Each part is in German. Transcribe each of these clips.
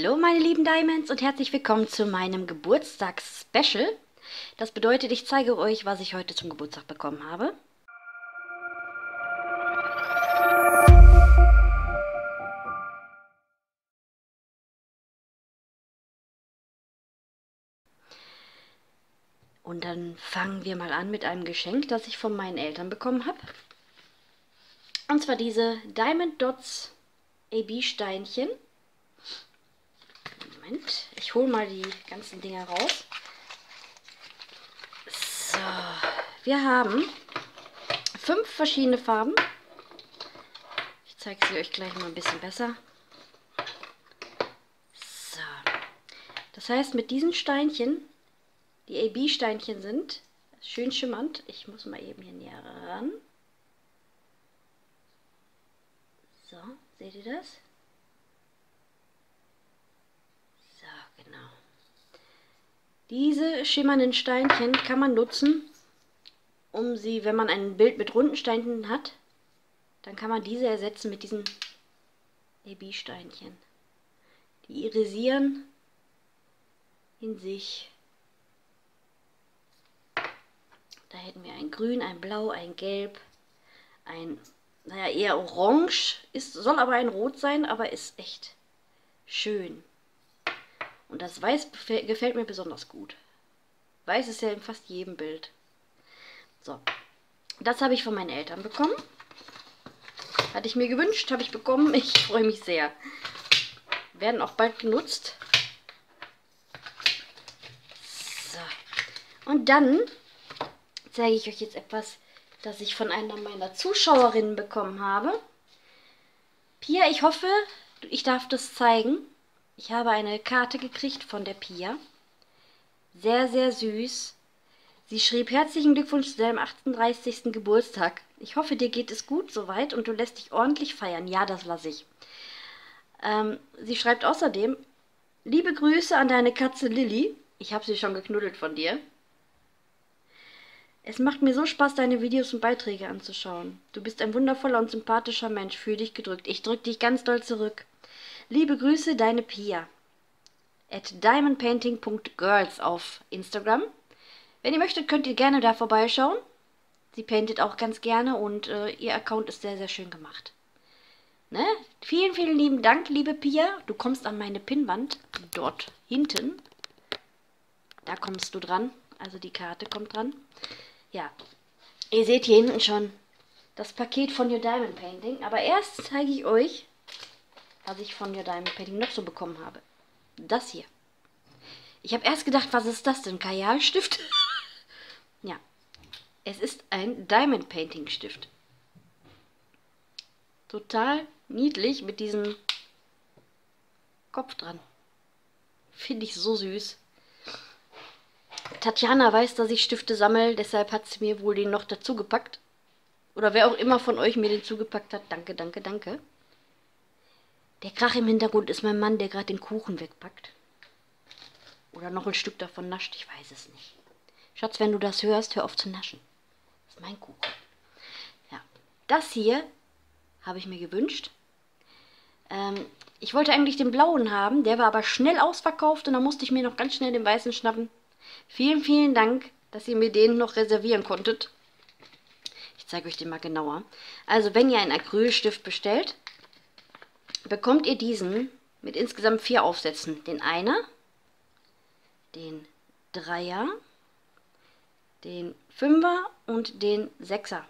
Hallo meine lieben Diamonds und herzlich willkommen zu meinem Geburtstags-Special. Das bedeutet, ich zeige euch, was ich heute zum Geburtstag bekommen habe. Und dann fangen wir mal an mit einem Geschenk, das ich von meinen Eltern bekommen habe. Und zwar diese Diamond Dots AB-Steinchen. Moment, ich hole mal die ganzen Dinger raus. So, wir haben 5 verschiedene Farben. Ich zeige sie euch gleich mal ein bisschen besser. So, das heißt, mit diesen Steinchen, die AB-Steinchen sind schön schimmernd. Ich muss mal eben hier näher ran. So, seht ihr das? So, genau. Diese schimmernden Steinchen kann man nutzen, um sie, wenn man ein Bild mit runden Steinchen hat, dann kann man diese ersetzen mit diesen AB-Steinchen. Die irisieren in sich. Da hätten wir ein Grün, ein Blau, ein Gelb, ein, naja, eher orange, soll aber ein Rot sein, aber ist echt schön. Und das Weiß gefällt mir besonders gut. Weiß ist ja in fast jedem Bild. So, das habe ich von meinen Eltern bekommen. Hatte ich mir gewünscht, habe ich bekommen. Ich freue mich sehr. Werden auch bald genutzt. So, und dann zeige ich euch jetzt etwas, das ich von einer meiner Zuschauerinnen bekommen habe. Pia, ich hoffe, ich darf das zeigen. Ich habe eine Karte gekriegt von der Pia. Sehr, sehr süß. Sie schrieb: Herzlichen Glückwunsch zu deinem 38. Geburtstag. Ich hoffe, dir geht es gut soweit und du lässt dich ordentlich feiern. Ja, das lasse ich. Sie schreibt außerdem: Liebe Grüße an deine Katze Lilly. Ich habe sie schon geknuddelt von dir. Es macht mir so Spaß, deine Videos und Beiträge anzuschauen. Du bist ein wundervoller und sympathischer Mensch. Fühl dich gedrückt. Ich drücke dich ganz doll zurück. Liebe Grüße, deine Pia. @diamondpainting.girls auf Instagram. Wenn ihr möchtet, könnt ihr gerne da vorbeischauen. Sie paintet auch ganz gerne und ihr Account ist sehr, sehr schön gemacht. Ne? Vielen, vielen lieben Dank, liebe Pia. Du kommst an meine Pinnwand dort hinten. Da kommst du dran. Also die Karte kommt dran. Ja, ihr seht hier hinten schon das Paket von Your Diamond Painting. Aber erst zeige ich euch, was ich von Your Diamond Painting noch so bekommen habe. Das hier. Ich habe erst gedacht, was ist das denn? Kajalstift? Ja, es ist ein Diamond Painting Stift. Total niedlich mit diesem Kopf dran. Finde ich so süß. Tatjana weiß, dass ich Stifte sammle, deshalb hat sie mir wohl den noch dazu gepackt. Oder wer auch immer von euch mir den zugepackt hat. Danke, danke, danke. Der Krach im Hintergrund ist mein Mann, der gerade den Kuchen wegpackt. Oder noch ein Stück davon nascht, ich weiß es nicht. Schatz, wenn du das hörst, hör auf zu naschen. Das ist mein Kuchen. Ja, das hier habe ich mir gewünscht. Ich wollte eigentlich den blauen haben, der war aber schnell ausverkauft und dann musste ich mir noch ganz schnell den weißen schnappen. Vielen, vielen Dank, dass ihr mir den noch reservieren konntet. Ich zeige euch den mal genauer. Also, wenn ihr einen Acrylstift bestellt, bekommt ihr diesen mit insgesamt 4 Aufsätzen. Den Einer, den Dreier, den Fünfer und den Sechser.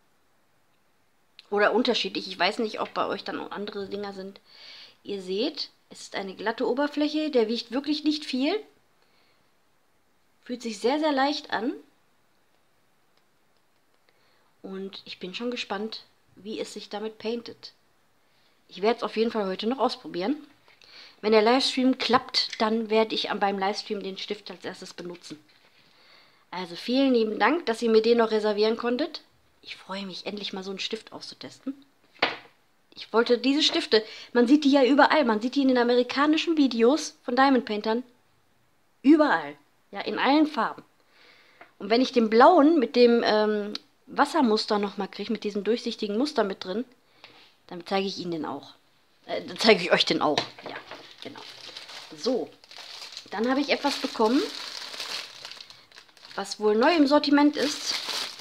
Oder unterschiedlich. Ich weiß nicht, ob bei euch dann auch andere Dinger sind. Ihr seht, es ist eine glatte Oberfläche. Der wiegt wirklich nicht viel. Fühlt sich sehr, sehr leicht an. Und ich bin schon gespannt, wie es sich damit paintet. Ich werde es auf jeden Fall heute noch ausprobieren. Wenn der Livestream klappt, dann werde ich beim Livestream den Stift als erstes benutzen. Also vielen lieben Dank, dass ihr mir den noch reservieren konntet. Ich freue mich, endlich mal so einen Stift auszutesten. Ich wollte diese Stifte, man sieht die ja überall. Man sieht die in den amerikanischen Videos von Diamond Paintern. Überall. Ja, in allen Farben. Und wenn ich den blauen mit dem Wassermuster nochmal kriege, mit diesem durchsichtigen Muster mit drin, dann zeige ich Ihnen den auch. Dann zeige ich euch den auch. Ja, genau. So, dann habe ich etwas bekommen, was wohl neu im Sortiment ist.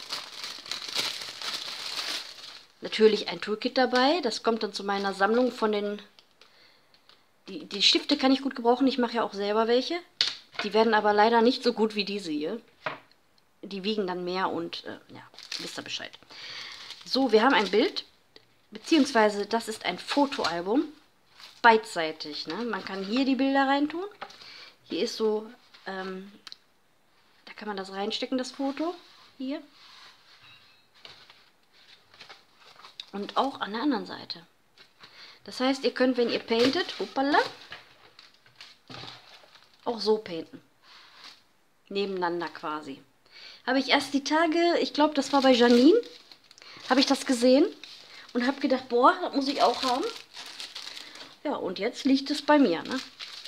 Natürlich ein Toolkit dabei. Das kommt dann zu meiner Sammlung von den... Die Stifte kann ich gut gebrauchen. Ich mache ja auch selber welche. Die werden aber leider nicht so gut wie diese hier. Die wiegen dann mehr und ja, wisst ihr Bescheid. So, wir haben ein Bild. Beziehungsweise das ist ein Fotoalbum. Beidseitig. Ne? Man kann hier die Bilder reintun. Hier ist so... da kann man das reinstecken, das Foto. Hier. Und auch an der anderen Seite. Das heißt, ihr könnt, wenn ihr paintet, hoppala, auch so painten. Nebeneinander quasi. Habe ich erst die Tage, ich glaube, das war bei Janine, habe ich das gesehen und habe gedacht, boah, das muss ich auch haben. Ja, und jetzt liegt es bei mir, ne?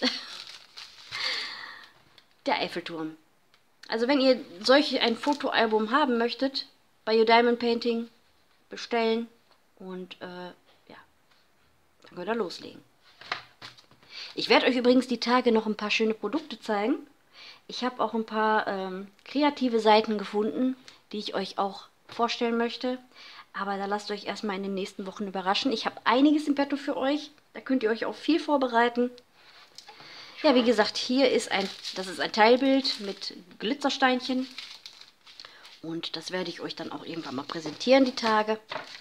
Der Eiffelturm. Also wenn ihr solch ein Fotoalbum haben möchtet, bei Your Diamond Painting bestellen. Und ja, dann könnt ihr loslegen. Ich werde euch übrigens die Tage noch ein paar schöne Produkte zeigen. Ich habe auch ein paar kreative Seiten gefunden, die ich euch auch vorstellen möchte. Aber da lasst euch erstmal in den nächsten Wochen überraschen. Ich habe einiges im Petto für euch. Da könnt ihr euch auch viel vorbereiten. Ja, wie gesagt, hier ist das ist ein Teilbild mit Glitzersteinchen. Und das werde ich euch dann auch irgendwann mal präsentieren, die Tage.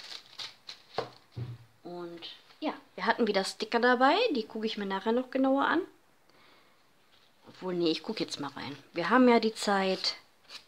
Und ja, wir hatten wieder Sticker dabei. Die gucke ich mir nachher noch genauer an. Obwohl, nee, ich gucke jetzt mal rein. Wir haben ja die Zeit.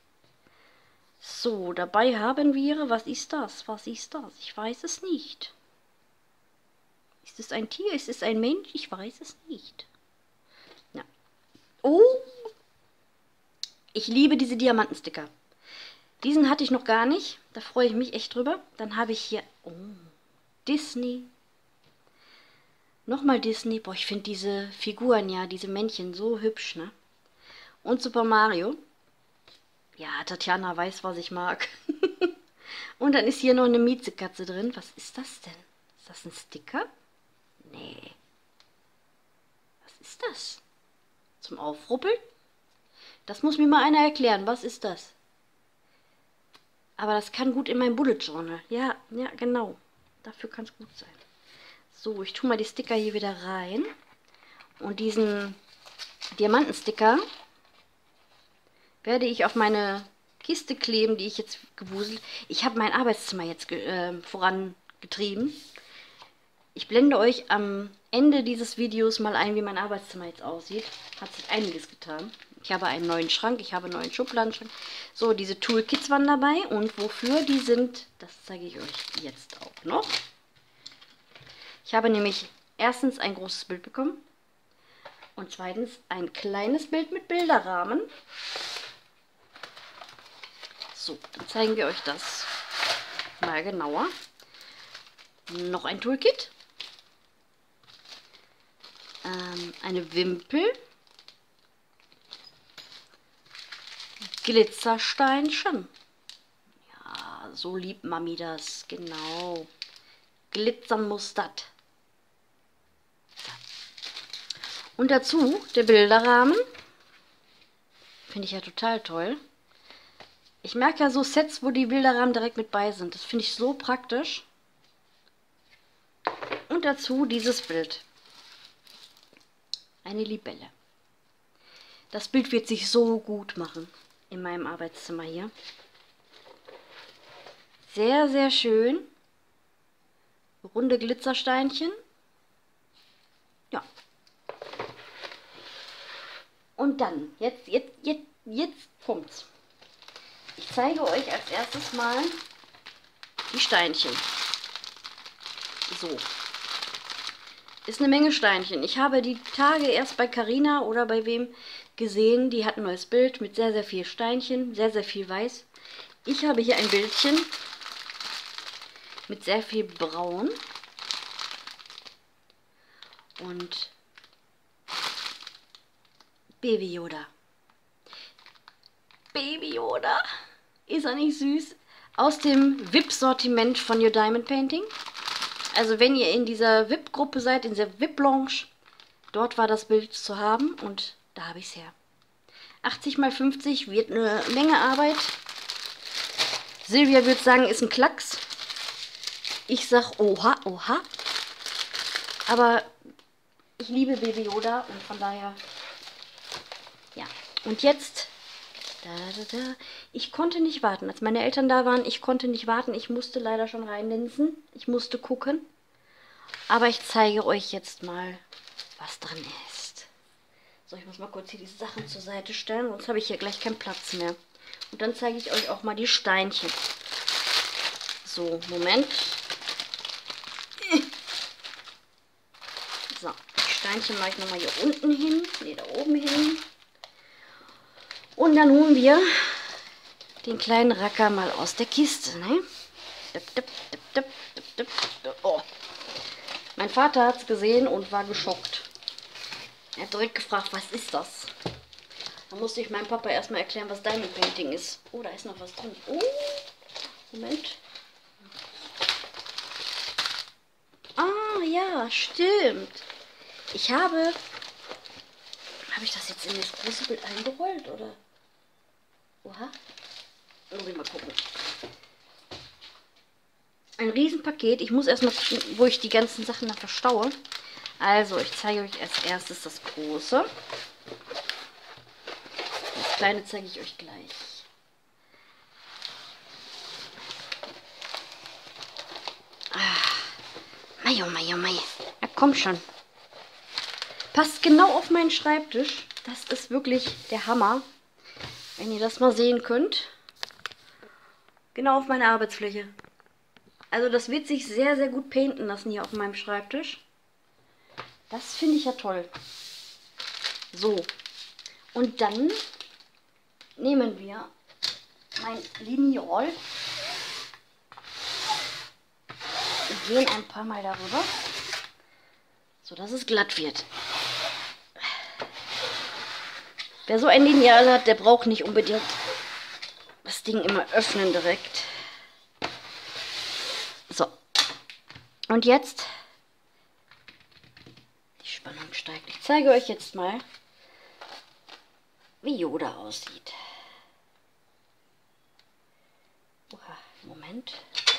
So, dabei haben wir... Was ist das? Was ist das? Ich weiß es nicht. Ist es ein Tier? Ist es ein Mensch? Ich weiß es nicht. Ja. Oh! Ich liebe diese Diamantensticker. Diesen hatte ich noch gar nicht. Da freue ich mich echt drüber. Dann habe ich hier... Oh... Disney. Nochmal Disney. Boah, ich finde diese Figuren, ja, diese Männchen so hübsch, ne? Und Super Mario. Ja, Tatjana weiß, was ich mag. Und dann ist hier noch eine Miezekatze drin. Was ist das denn? Ist das ein Sticker? Nee. Was ist das? Zum Aufruppeln? Das muss mir mal einer erklären. Was ist das? Aber das kann gut in mein Bullet Journal. Ja, ja, genau. Dafür kann es gut sein. So, ich tue mal die Sticker hier wieder rein. Und diesen Diamantensticker werde ich auf meine Kiste kleben, die ich jetzt gewuselt. Ich habe mein Arbeitszimmer jetzt vorangetrieben. Ich blende euch am Ende dieses Videos mal ein, wie mein Arbeitszimmer jetzt aussieht. Hat sich einiges getan. Ich habe einen neuen Schrank, ich habe einen neuen Schubladenschrank. So, diese Toolkits waren dabei. Und wofür die sind, das zeige ich euch jetzt auch noch. Ich habe nämlich erstens ein großes Bild bekommen. Und zweitens ein kleines Bild mit Bilderrahmen. So, dann zeigen wir euch das mal genauer. Noch ein Toolkit. Eine Wimpel. Glitzersteinchen. Ja, so liebt Mami das. Genau. Glitzermustert. Und dazu der Bilderrahmen. Finde ich ja total toll. Ich merke ja so Sets, wo die Bilderrahmen direkt mit bei sind. Das finde ich so praktisch. Und dazu dieses Bild. Eine Libelle. Das Bild wird sich so gut machen in meinem Arbeitszimmer hier. Sehr, sehr schön. Runde Glitzersteinchen. Ja. Und dann, jetzt kommt's. Ich zeige euch als erstes mal die Steinchen. So. Ist eine Menge Steinchen. Ich habe die Tage erst bei Carina oder bei wem gesehen. Die hat ein neues Bild mit sehr, sehr viel Steinchen. Sehr, sehr viel Weiß. Ich habe hier ein Bildchen mit sehr viel Braun. Und Baby Yoda. Baby Yoda. Ist er nicht süß? Aus dem VIP-Sortiment von Your Diamond Painting. Also wenn ihr in dieser VIP-Gruppe seid, in dieser VIP-Lounge, Dort war das Bild zu haben und da habe ich es her. 80 mal 50 wird eine Menge Arbeit. Silvia würde sagen, ist ein Klacks. Ich sag, oha, oha. Aber ich liebe Baby Yoda und von daher, ja. Und jetzt, ich konnte nicht warten. Als meine Eltern da waren, ich konnte nicht warten. Ich musste leider schon reinlinsen. Ich musste gucken. Aber ich zeige euch jetzt mal, was drin ist. So, ich muss mal kurz hier die Sachen zur Seite stellen, sonst habe ich hier gleich keinen Platz mehr. Und dann zeige ich euch auch mal die Steinchen. So, Moment. So, die Steinchen mache ich nochmal hier unten hin. Ne, da oben hin. Und dann holen wir den kleinen Racker mal aus der Kiste. Ne? Oh. Mein Vater hat es gesehen und war geschockt. Er hat direkt gefragt, was ist das? Da musste ich meinem Papa erstmal erklären, was Diamond Painting ist. Oh, da ist noch was drin. Oh, Moment. Ah, ja, stimmt. Habe ich das jetzt in das große Bild eingerollt, oder? Oha. Muss ich mal gucken. Ein Riesenpaket. Ich muss erstmal gucken, wo ich die ganzen Sachen noch verstaue. Also, ich zeige euch als erstes das große. Das kleine zeige ich euch gleich. Mei, oh mei, oh mei. Ja, komm schon. Passt genau auf meinen Schreibtisch. Das ist wirklich der Hammer. Wenn ihr das mal sehen könnt. Genau auf meine Arbeitsfläche. Also das wird sich sehr, sehr gut painten lassen hier auf meinem Schreibtisch. Das finde ich ja toll. So. Und dann nehmen wir mein Lineal und gehen ein paar Mal darüber, sodass es glatt wird. Wer so ein Lineal hat, der braucht nicht unbedingt das Ding immer öffnen direkt. So. Und jetzt, die Spannung steigt. Ich zeige euch jetzt mal, wie Yoda aussieht. Oha, Moment.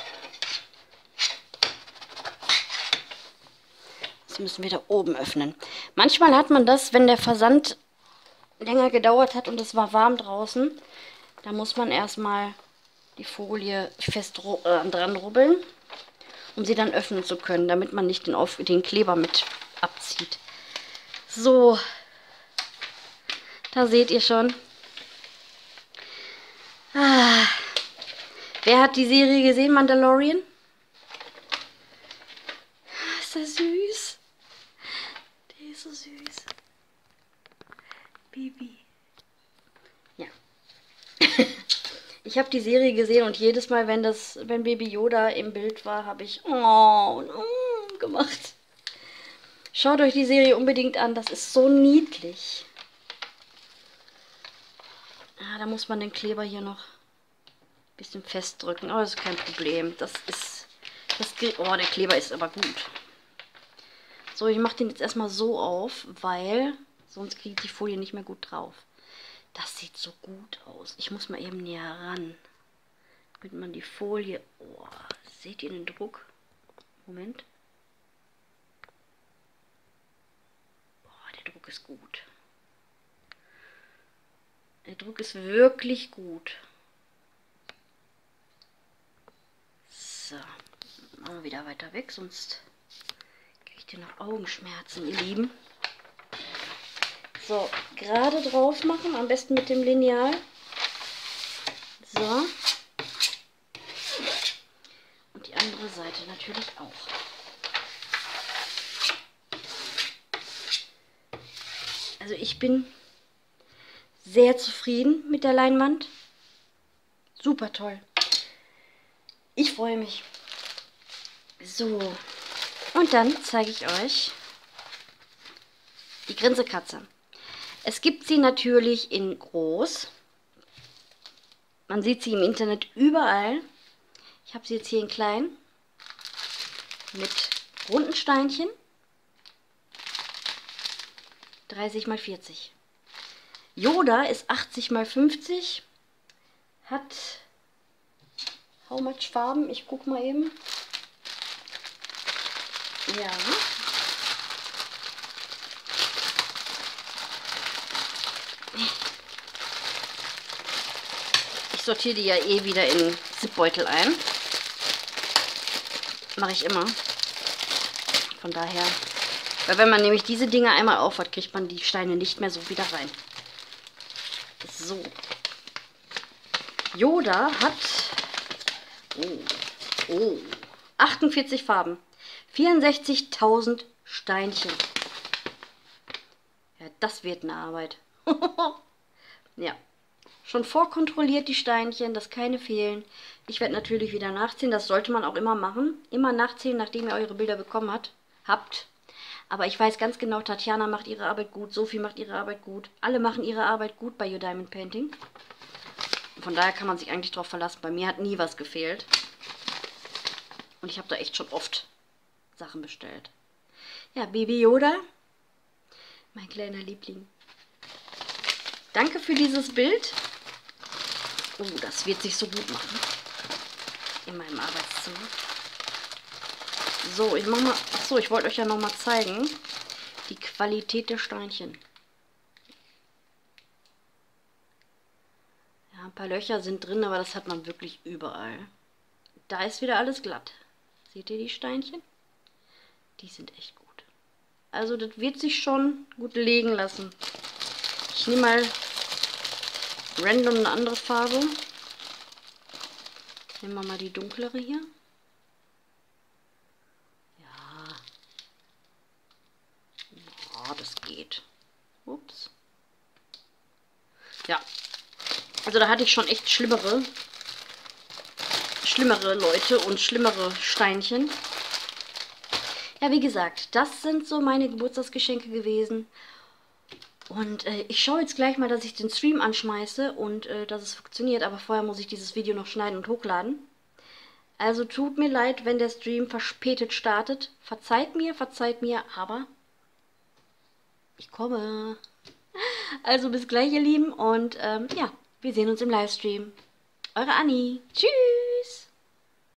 Das müssen wir da oben öffnen. Manchmal hat man das, wenn der Versand länger gedauert hat und es war warm draußen. Da muss man erstmal die Folie fest dran rubbeln, um sie dann öffnen zu können, damit man nicht den Kleber mit abzieht. So, da seht ihr schon. Ah. Wer hat die Serie gesehen, Mandalorian? Ist das süß? Der ist so süß. Baby. Ja. Ich habe die Serie gesehen und jedes Mal, wenn Baby Yoda im Bild war, habe ich gemacht. Schaut euch die Serie unbedingt an, das ist so niedlich. Ah, da muss man den Kleber hier noch ein bisschen festdrücken, aber das ist kein Problem. Oh, der Kleber ist aber gut. So, ich mache den jetzt erstmal so auf, weil sonst kriege ich die Folie nicht mehr gut drauf. Das sieht so gut aus. Ich muss mal eben näher ran, damit man die Folie... Oh, seht ihr den Druck? Moment. Boah, der Druck ist gut. Der Druck ist wirklich gut. So, machen wir wieder weiter weg, sonst kriegt ihr noch Augenschmerzen, ihr Lieben. So, gerade drauf machen, am besten mit dem Lineal. So. Und die andere Seite natürlich auch. Also ich bin sehr zufrieden mit der Leinwand. Super toll. Ich freue mich. So. Und dann zeige ich euch die Grinsekatze. Es gibt sie natürlich in groß. Man sieht sie im Internet überall. Ich habe sie jetzt hier in klein. Mit runden Steinchen. 30 mal 40. Yoda ist 80 mal 50. Hat how much Farben? Ich guck mal eben. Ja. Ich sortiere die ja eh wieder in Zipbeutel ein. Mache ich immer. Von daher. Weil wenn man nämlich diese Dinger einmal aufhat, kriegt man die Steine nicht mehr so wieder rein. So. Yoda hat 48 Farben. 64.000 Steinchen. Ja, das wird eine Arbeit. Ja. Schon vorkontrolliert die Steinchen, dass keine fehlen. Ich werde natürlich wieder nachzählen. Das sollte man auch immer machen. Immer nachzählen, nachdem ihr eure Bilder bekommen habt. Aber ich weiß ganz genau, Tatjana macht ihre Arbeit gut. Sophie macht ihre Arbeit gut. Alle machen ihre Arbeit gut bei Your Diamond Painting. Von daher kann man sich eigentlich drauf verlassen. Bei mir hat nie was gefehlt. Und ich habe da echt schon oft Sachen bestellt. Ja, Baby Yoda. Mein kleiner Liebling. Danke für dieses Bild. Oh, das wird sich so gut machen. In meinem Arbeitszimmer. So, ich mach mal. Achso, ich wollte euch ja noch mal zeigen. Die Qualität der Steinchen. Ja, ein paar Löcher sind drin, aber das hat man wirklich überall. Da ist wieder alles glatt. Seht ihr die Steinchen? Die sind echt gut. Also das wird sich schon gut legen lassen. Ich nehme mal random eine andere Farbe. Nehmen wir mal die dunklere hier. Ja. Ja, das geht. Ups. Ja. Also da hatte ich schon echt schlimmere Leute und schlimmere Steinchen. Ja, wie gesagt, das sind so meine Geburtstagsgeschenke gewesen. Und ich schaue jetzt gleich mal, dass ich den Stream anschmeiße und dass es funktioniert. Aber vorher muss ich dieses Video noch schneiden und hochladen. Also tut mir leid, wenn der Stream verspätet startet. Verzeiht mir, aber ich komme. Also bis gleich, ihr Lieben. Und ja, wir sehen uns im Livestream. Eure Anni. Tschüss.